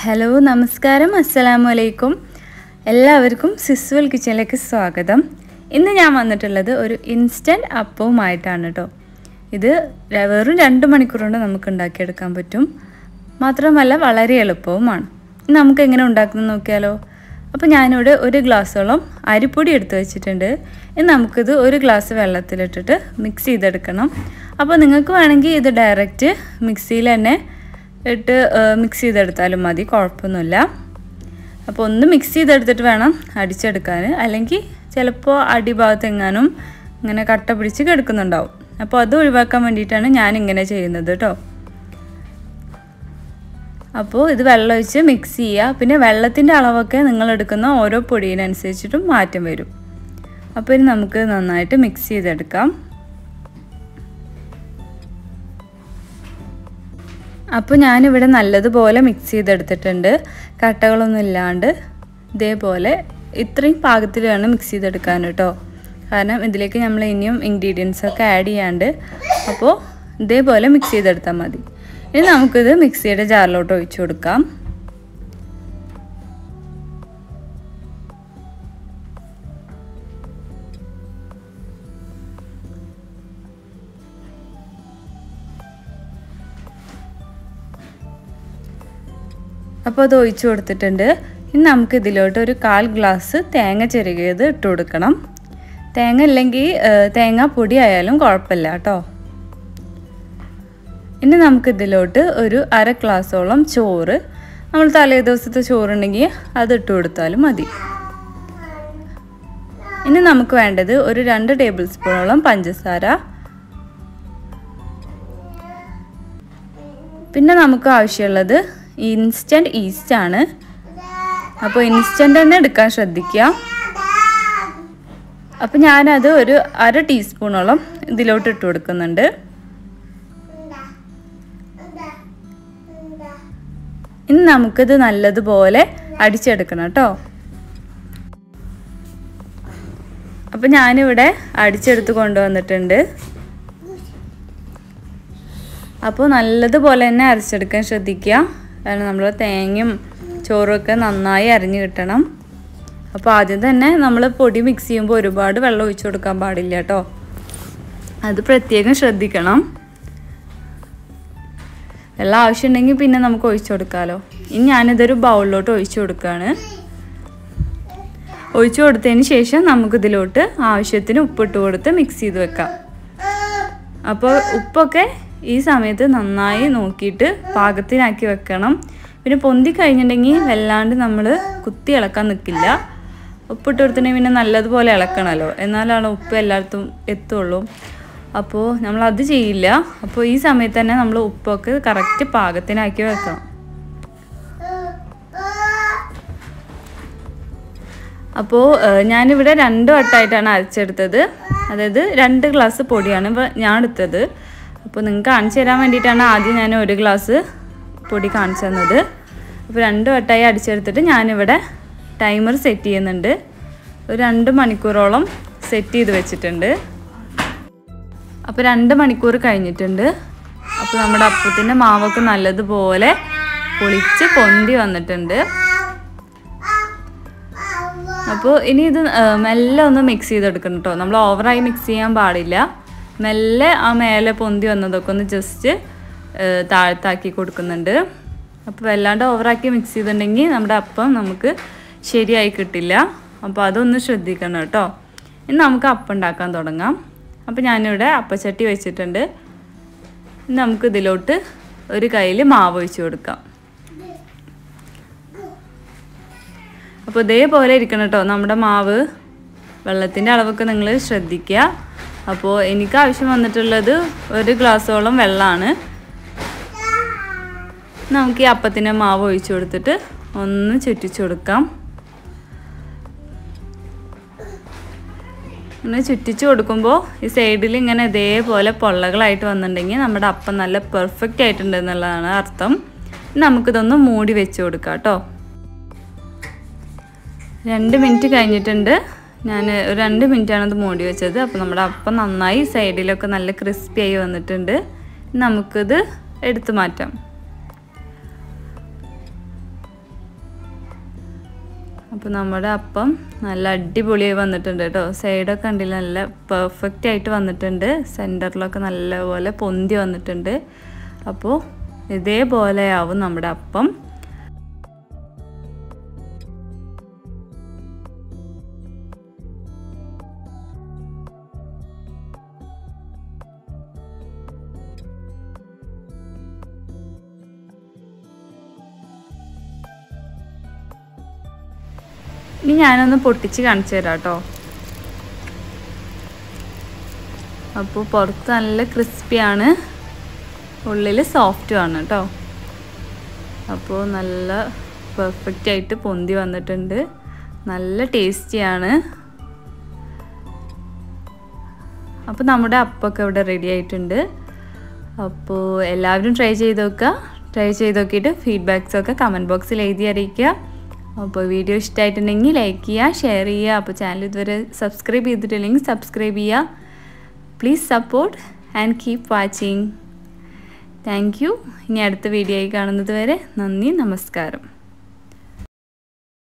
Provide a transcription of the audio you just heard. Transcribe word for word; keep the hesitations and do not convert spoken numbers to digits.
Hello നമസ്കാരം അസ്സലാമു അലൈക്കും എല്ലാവർക്കും സിസ്വൽ കിച്ചണിലേക്ക് സ്വാഗതം. ഇന്ന് ഞാൻ വന്നിട്ടുള്ളത് ഒരു ഇൻസ്റ്റൻറ്റ് അപ്പവുമായിട്ടാണ് കേട്ടോ. ഇത് വെറും രണ്ട് മണിക്കൂർ കൊണ്ട് നമുക്ക് ഉണ്ടാക്കിയെടുക്കാൻ പറ്റും. മാത്രമല്ല വളരെ എളുപ്പവുമാണ്. നമുക്ക് എങ്ങനെ ഉണ്ടാക്കുന്നത് നോക്കിയാലോ. അപ്പോൾ ഞാനിവിടെ ഒരു ഗ്ലാസ്സോളം അരിപ്പൊടി എടുത്ത് വെച്ചിട്ടുണ്ട്. ഇനി നമുക്കിത് ഒരു ഗ്ലാസ് വെള്ളത്തിലിട്ടിട്ട് മിക്സ് ചെയ്തെടുക്കണം. അപ്പോൾ നിങ്ങൾക്ക് വേണമെങ്കിൽ ഇത് ഡയറക്റ്റ് മിക്സിയിൽ തന്നെ ഇട്ട് മിക്സ് ചെയ്തെടുത്താലും മതി, കുഴപ്പമൊന്നുമില്ല. അപ്പോൾ ഒന്ന് മിക്സ് ചെയ്തെടുത്തിട്ട് വേണം അടിച്ചെടുക്കാൻ, അല്ലെങ്കിൽ ചിലപ്പോൾ അടിഭാഗത്ത് എങ്ങാനും ഇങ്ങനെ കട്ട പിടിച്ച് കിടക്കുന്നുണ്ടാവും. അപ്പോൾ അത് ഒഴിവാക്കാൻ വേണ്ടിയിട്ടാണ് ഞാനിങ്ങനെ ചെയ്യുന്നത് കേട്ടോ. അപ്പോൾ ഇത് വെള്ളമൊഴിച്ച് മിക്സ് ചെയ്യുക. പിന്നെ വെള്ളത്തിൻ്റെ അളവൊക്കെ നിങ്ങൾ എടുക്കുന്ന ഓരോ പൊടിയിനനുസരിച്ചിട്ടും മാറ്റം വരും. അപ്പോൾ ഇനി നമുക്ക് നന്നായിട്ട് മിക്സ് ചെയ്തെടുക്കാം. അപ്പോൾ ഞാനിവിടെ നല്ലതുപോലെ മിക്സ് ചെയ്തെടുത്തിട്ടുണ്ട്, കട്ടകളൊന്നും ഇല്ലാണ്ട്. ഇതേപോലെ ഇത്രയും പാകത്തിൽ വേണം മിക്സ് ചെയ്തെടുക്കാൻ കേട്ടോ. കാരണം ഇതിലേക്ക് നമ്മൾ ഇനിയും ഇൻഗ്രീഡിയൻസൊക്കെ ആഡ് ചെയ്യാണ്ട്. അപ്പോൾ ഇതേപോലെ മിക്സ് ചെയ്തെടുത്താൽ മതി. ഇനി നമുക്കിത് മിക്സിയുടെ ജാറിലോട്ട് ഒഴിച്ചു കൊടുക്കാം. അപ്പോൾ അത് ഒഴിച്ചു കൊടുത്തിട്ടുണ്ട്. ഇനി നമുക്ക് ഇതിലോട്ട് ഒരു കാൽ ഗ്ലാസ് തേങ്ങ ചിരകിയത് ഇട്ട് കൊടുക്കണം. തേങ്ങ ഇല്ലെങ്കിൽ തേങ്ങാപ്പൊടി ആയാലും കുഴപ്പമില്ല കേട്ടോ. ഇനി നമുക്കിതിലോട്ട് ഒരു അര ഗ്ലാസോളം ചോറ്, നമ്മൾ തലേ ദിവസത്തെ ചോറുണ്ടെങ്കിൽ അത് ഇട്ട് കൊടുത്താലും മതി. ഇനി നമുക്ക് വേണ്ടത് ഒരു രണ്ട് ടേബിൾ സ്പൂണോളം പഞ്ചസാര. പിന്നെ നമുക്ക് ആവശ്യമുള്ളത് ഇൻസ്റ്റൻറ്റ് ഈസ്റ്റ് ആണ്. അപ്പോൾ ഇൻസ്റ്റൻറ്റ് തന്നെ എടുക്കാൻ ശ്രദ്ധിക്കുക. അപ്പോൾ ഞാനത് ഒരു അര ടീസ്പൂണോളം ഇതിലോട്ട് ഇട്ട് കൊടുക്കുന്നുണ്ട്. ഇനി നമുക്കിത് നല്ലതുപോലെ അടിച്ചെടുക്കണം കേട്ടോ. അപ്പോൾ ഞാനിവിടെ അടിച്ചെടുത്ത് കൊണ്ടുവന്നിട്ടുണ്ട്. അപ്പോൾ നല്ലതുപോലെ തന്നെ അരച്ചെടുക്കാൻ ശ്രദ്ധിക്കുക. കാരണം നമ്മൾ തേങ്ങയും ചോറുമൊക്കെ നന്നായി അരിഞ്ഞ് കിട്ടണം. അപ്പോൾ ആദ്യം തന്നെ നമ്മൾ പൊടി മിക്സ് ചെയ്യുമ്പോൾ ഒരുപാട് വെള്ളം ഒഴിച്ചു കൊടുക്കാൻ പാടില്ല കേട്ടോ. അത് പ്രത്യേകം ശ്രദ്ധിക്കണം. വെള്ളം ആവശ്യമുണ്ടെങ്കിൽ പിന്നെ നമുക്ക് ഒഴിച്ചു കൊടുക്കാമല്ലോ. ഇനി ഞാനിതൊരു ബൗളിലോട്ട് ഒഴിച്ചു കൊടുക്കുകയാണ്. ഒഴിച്ചു കൊടുത്തതിന് ശേഷം നമുക്കിതിലോട്ട് ആവശ്യത്തിന് ഉപ്പിട്ട് കൊടുത്ത് മിക്സ് ചെയ്ത് വെക്കാം. അപ്പോൾ ഉപ്പൊക്കെ ഈ സമയത്ത് നന്നായി നോക്കിയിട്ട് പാകത്തിനാക്കി വെക്കണം. പിന്നെ പൊന്തി കഴിഞ്ഞിട്ടുണ്ടെങ്കിൽ വല്ലാണ്ട് നമ്മൾ കുത്തി ഇളക്കാൻ നിൽക്കില്ല. ഉപ്പിട്ട് കൊടുത്തിട്ടുണ്ടെങ്കിൽ പിന്നെ നല്ലതുപോലെ ഇളക്കണമല്ലോ, എന്നാലാണ് ഉപ്പ് എല്ലായിടത്തും എത്തുള്ളൂ. അപ്പോൾ നമ്മളത് ചെയ്യില്ല. അപ്പോൾ ഈ സമയത്ത് തന്നെ നമ്മൾ ഉപ്പൊക്കെ കറക്റ്റ് പാകത്തിനാക്കി വെക്കണം. അപ്പോൾ ഞാനിവിടെ രണ്ട് വട്ടമായിട്ടാണ് അരച്ചെടുത്തത്. അതായത് രണ്ട് ഗ്ലാസ് പൊടിയാണ് ഇപ്പോൾ ഞാൻ എടുത്തത്. അപ്പോൾ നിങ്ങൾക്ക് കാണിച്ചു തരാൻ വേണ്ടിയിട്ടാണ് ആദ്യം ഞാൻ ഒരു ഗ്ലാസ് പൊടി കാണിച്ചു തന്നത്. അപ്പോൾ രണ്ട് വട്ടമായി അടിച്ചെടുത്തിട്ട് ഞാനിവിടെ ടൈമർ സെറ്റ് ചെയ്യുന്നുണ്ട്. ഒരു രണ്ട് മണിക്കൂറോളം സെറ്റ് ചെയ്ത് വെച്ചിട്ടുണ്ട്. അപ്പോൾ രണ്ട് മണിക്കൂർ കഴിഞ്ഞിട്ടുണ്ട്. അപ്പോൾ നമ്മുടെ അപ്പത്തിൻ്റെ മാവൊക്കെ നല്ലതുപോലെ പൊളിച്ച് പൊന്തി വന്നിട്ടുണ്ട്. അപ്പോൾ ഇനി ഇത് മെല്ലെ ഒന്ന് മിക്സ് ചെയ്തെടുക്കണം കേട്ടോ. നമ്മൾ ഓവറായി മിക്സ് ചെയ്യാൻ പാടില്ല. മെല്ലെ ആ മേലെ പൊന്തി വന്നതൊക്കെ ഒന്ന് ജസ്റ്റ് താഴ്ത്താക്കി കൊടുക്കുന്നുണ്ട്. അപ്പോൾ വല്ലാണ്ട് ഓവറാക്കി മിക്സ് ചെയ്തിട്ടുണ്ടെങ്കിൽ നമ്മുടെ അപ്പം നമുക്ക് ശരിയായി കിട്ടില്ല. അപ്പോൾ അതൊന്ന് ശ്രദ്ധിക്കണം കേട്ടോ. ഇനി നമുക്ക് അപ്പം ഉണ്ടാക്കാൻ തുടങ്ങാം. അപ്പോൾ ഞാനിവിടെ അപ്പച്ചട്ടി വെച്ചിട്ടുണ്ട്. ഇനി നമുക്ക് ഇതിലോട്ട് ഒരു കയ്യിൽ മാവ് ഒഴിച്ച് കൊടുക്കാം. അപ്പോൾ ഇതേപോലെ ഇരിക്കണം കേട്ടോ നമ്മുടെ മാവ്. വെള്ളത്തിൻ്റെ അളവൊക്കെ നിങ്ങൾ ശ്രദ്ധിക്കുക. അപ്പോൾ എനിക്ക് ആവശ്യം വന്നിട്ടുള്ളത് ഒരു ഗ്ലാസ്സോളം വെള്ളമാണ്. നമുക്ക് ഈ അപ്പത്തിൻ്റെ മാവ് ഒഴിച്ചു കൊടുത്തിട്ട് ഒന്ന് ചുറ്റിച്ചു കൊടുക്കാം. ഒന്ന് ചുറ്റിച്ചു കൊടുക്കുമ്പോൾ ഈ സൈഡിൽ ഇങ്ങനെ ഇതേപോലെ പൊള്ളകളായിട്ട് വന്നിട്ടുണ്ടെങ്കിൽ നമ്മുടെ അപ്പം നല്ല പെർഫെക്റ്റ് ആയിട്ടുണ്ട് എന്നുള്ളതാണ് അർത്ഥം. നമുക്കിതൊന്ന് മൂടി വെച്ച് കൊടുക്കാം കേട്ടോ. രണ്ട് മിനിറ്റ് കഴിഞ്ഞിട്ടുണ്ട്. ഞാൻ ഒരു രണ്ട് മിനിറ്റാണ് അത് മൂടി വെച്ചത്. അപ്പോൾ നമ്മുടെ അപ്പം നന്നായി സൈഡിലൊക്കെ നല്ല ക്രിസ്പി ആയി വന്നിട്ടുണ്ട്. നമുക്കിത് എടുത്തു മാറ്റാം. അപ്പോൾ നമ്മുടെ അപ്പം നല്ല അടിപൊളിയായി വന്നിട്ടുണ്ട് കേട്ടോ. സൈഡൊക്കെ കണ്ടില്ല, നല്ല പെർഫെക്റ്റ് ആയിട്ട് വന്നിട്ടുണ്ട്. സെൻറ്ററിലൊക്കെ നല്ലപോലെ പൊന്തി വന്നിട്ടുണ്ട്. അപ്പോൾ ഇതേപോലെ ആവും നമ്മുടെ അപ്പം. ഇനി ഞാനൊന്ന് പൊട്ടിച്ച് കാണിച്ചു തരാം കേട്ടോ. അപ്പോൾ പുറത്ത് നല്ല ക്രിസ്പിയാണ്, ഉള്ളിൽ സോഫ്റ്റും ആണ് കേട്ടോ. അപ്പോൾ നല്ല പെർഫെക്റ്റ് ആയിട്ട് പൊന്തി വന്നിട്ടുണ്ട്. നല്ല ടേസ്റ്റിയാണ്. അപ്പോൾ നമ്മുടെ അപ്പമൊക്കെ ഇവിടെ റെഡി ആയിട്ടുണ്ട്. അപ്പോൾ എല്ലാവരും ട്രൈ ചെയ്ത് നോക്കുക. ട്രൈ ചെയ്ത് നോക്കിയിട്ട് ഫീഡ്ബാക്സൊക്കെ കമൻറ്റ് ബോക്സിൽ എഴുതി അറിയിക്കുക. അപ്പോൾ വീഡിയോ ഇഷ്ടമായിട്ടുണ്ടെങ്കിൽ ലൈക്ക് ചെയ്യുക, ഷെയർ ചെയ്യുക. അപ്പോൾ ചാനൽ ഇതുവരെ സബ്സ്ക്രൈബ് ചെയ്തിട്ടില്ലെങ്കിൽ സബ്സ്ക്രൈബ് ചെയ്യുക. Please support and keep watching. Thank you. ഇനി അടുത്ത വീഡിയോ ആയി കാണുന്നത് വരെ നന്ദി, നമസ്കാരം.